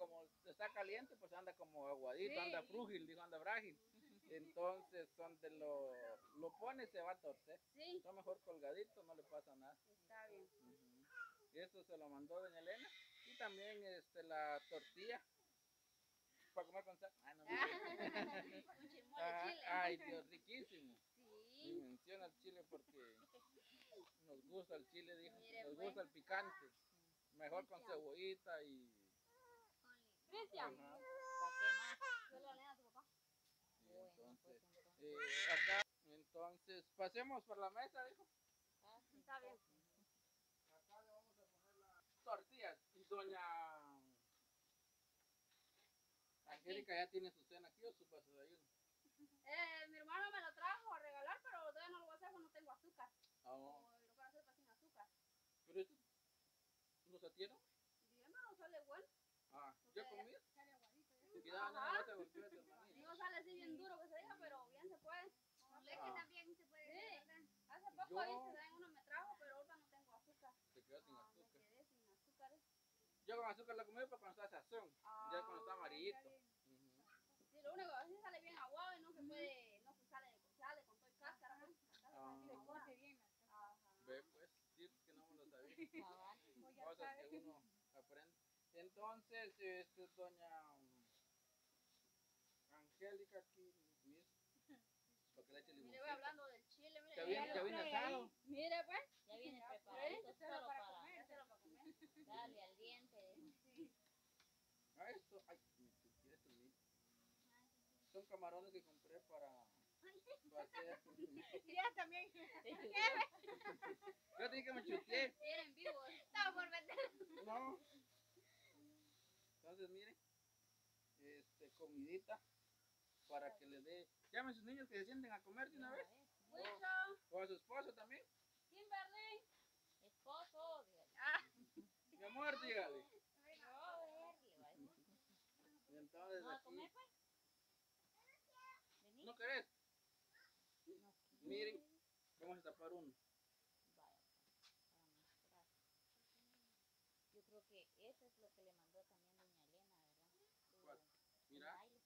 como está caliente, pues anda como aguadito, Sí. anda frúgil, digo, anda frágil. Entonces, donde lo pone se va a torcer. Sí, Está mejor colgadito, no le pasa nada. está bien. Ujú. Y esto se lo mandó doña Elena. Y también la tortilla para comer con sal. Ah, no, no. Un chirmol de chile. Ay, Dios, riquísimo. Y Sí. menciona el chile porque nos gusta el chile, dijo. Mire, Nos pues. gusta el picante. Mejor con Cristian. cebollita y... Cristian, Ajá. ¿Para qué más? yo le leo a tu papá. Sí, Bueno, entonces, pues entonces. acá, entonces, pasemos por la mesa, dijo. Ah, sí, Está bien. Acá le vamos a poner las tortillas. Y doña Angélica ya tiene su cena aquí o su desayuno. Mi hermano me lo trajo a regalar, pero todavía no lo voy a hacer porque no tengo azúcar. Oh, O lo quiero hacer para sin azúcar. pero esto, ¿los atieron? Bien, pero sale bueno. Ah, Porque ¿ya comí? sale aguadito. Cuidado, no Ajá. me vas a golpear a tu hermanito. No sale así bien duro que se diga, pero bien se puede. Con leche Ah. también se puede hacer, ¿verdad? Hace poco Yo- hice también uno me trajo, pero ahorita no tengo azúcar. Se quedó sin Me azúcar. quedé sin azúcar. Yo con azúcar la comí, pero cuando está sazón. Ya cuando está amarillito. Está bien. Ujú. Sí, lo único que así sale bien aguado y no se puede, no se sale con todo el cáscara. Pues. Ah. Se cose bien. Ajá. Ve, pues, tips que no me lo sabía. Cabal. Cosas que uno aprende. Entonces, doña Angélica aquí, mire, para que le eche Mire, voy limoncito. hablando del chile, mire. Ya viene asado. Mire, pues. Ya viene Ya, preparadito pues, solo para Hacelo para comer. darle al diente. Ah, esto, ay, me chuté esto, mire. Son camarones que compré para hacer. Ya también. Yo dije que me chuté. Vienen vivos. Estaba por meter. No. Entonces, miren, comidita para que le dé. Llamen a sus niños que se sienten a comer de una vez. Mucho. O a su esposo también. Kimberly. Esposo, dígale. Ah. Mi amor, dígale. No, verle, va a decir. Y entonces ¿No va a aquí. comer, pues? ¿Vení? ¿No querés? No. Miren, vamos a tapar uno. Vaya, pues, para mostrar. Yo creo que eso es lo que le mandó también doña Elena, ¿verdad? ¿Cuál? El Mira, baile.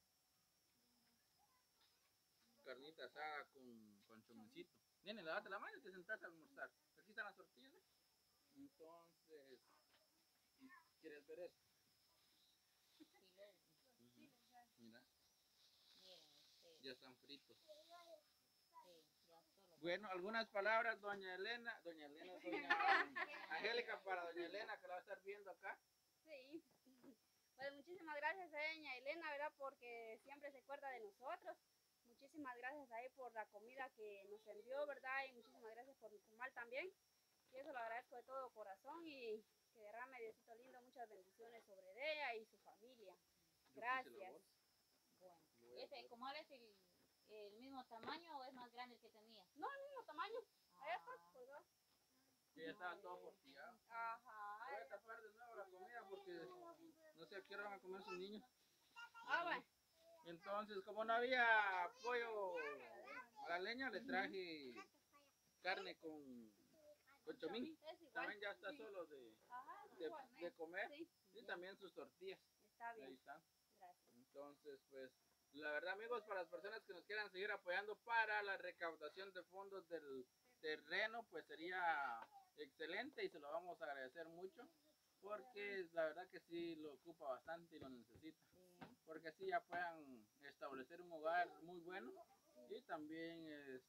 carnita asada con chomoncito. Nene, lavate la mano y te sentás a almorzar. Aquí están las tortillas. ¿Ves? Entonces, ¿quieres ver esto? Sí, Mira, miren ustedes. ya están fritos. Sí, ya solo. Bueno, algunas palabras, doña Elena, doña Angélica, para doña Elena, que la va a estar viendo acá. Sí. Pues muchísimas gracias a doña Elena, ¿verdad? Porque siempre se acuerda de nosotros. Muchísimas gracias a ella por la comida que nos envió, ¿verdad? Y muchísimas gracias por mi comal también. Y eso lo agradezco de todo corazón y que derrame Diosito lindo muchas bendiciones sobre ella y su familia. Yo Gracias. puse la bolsa. Bueno, Lo voy a poner. ¿cómo es el mismo tamaño o es más grande el que tenía? No, el mismo tamaño. Allá está, Ah, colgado. Que ya estaba todo portillado. Ajá. Voy a tapar de nuevo la comida porque no sé a qué hora van a comer sus niños. Ah, bueno. Entonces, como no había pollo a la leña, le traje carne con chomín. Es igual. También ya está solo Ajá, de comer. Sí, Y también sus tortillas. está Ahí bien. están. Gracias. Entonces, pues, la verdad, amigos, para las personas que nos quieran seguir apoyando para la recaudación de fondos del terreno, pues sería excelente y se lo vamos a agradecer mucho. Porque la verdad que sí lo ocupa bastante y lo necesita. sí. Porque así ya puedan establecer un hogar muy bueno y también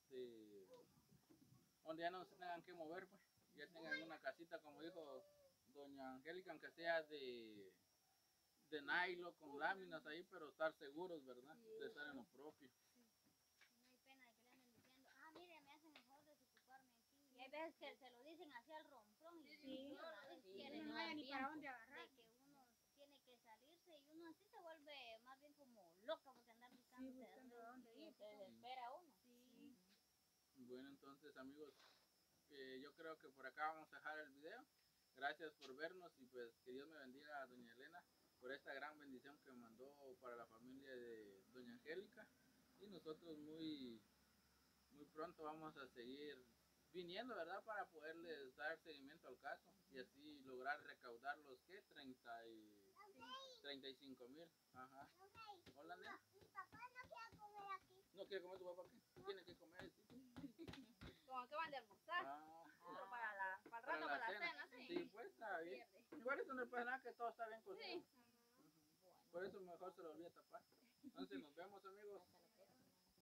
donde ya no se tengan que mover, pues ya tengan una casita como dijo doña Angélica, aunque sea de nylon con láminas ahí, pero estar seguros, ¿verdad? De estar en lo propio. No hay pena de que le anden diciendo, mire, me hacen el favor de desocuparme aquí. Y hay veces que se lo dicen así al romplón y Sí. no la vez Sí, quieren, no no hay dan ni para tiempo dónde agarrar. de que uno tiene que salirse y uno así se vuelve más bien como loca porque andar buscando, buscando a dónde ir. se desespera uno. Sí. Bueno, entonces amigos, yo creo que por acá vamos a dejar el video. Gracias por vernos y pues que Dios me bendiga a doña Elena por esta gran bendición que mandó para la familia de doña Angélica. Y nosotros muy pronto vamos a seguir viniendo, ¿verdad? Para poderles dar seguimiento al caso y así lograr recaudar los que 30 y 35,000. Ajá. Hola, Nel. Mi papá no quiere comer aquí. ¿No quiere comer tu papá? ¿Qué? Tiene que comer. Sí. Como que van de almorzar. Ah, Pero para el rato, para para la cena. cena, sí. Sí, pues está bien. Pierde. Igual eso no pasa nada, que todo está bien cocido. Sí. Por eso mejor se lo olvida tapar. Entonces nos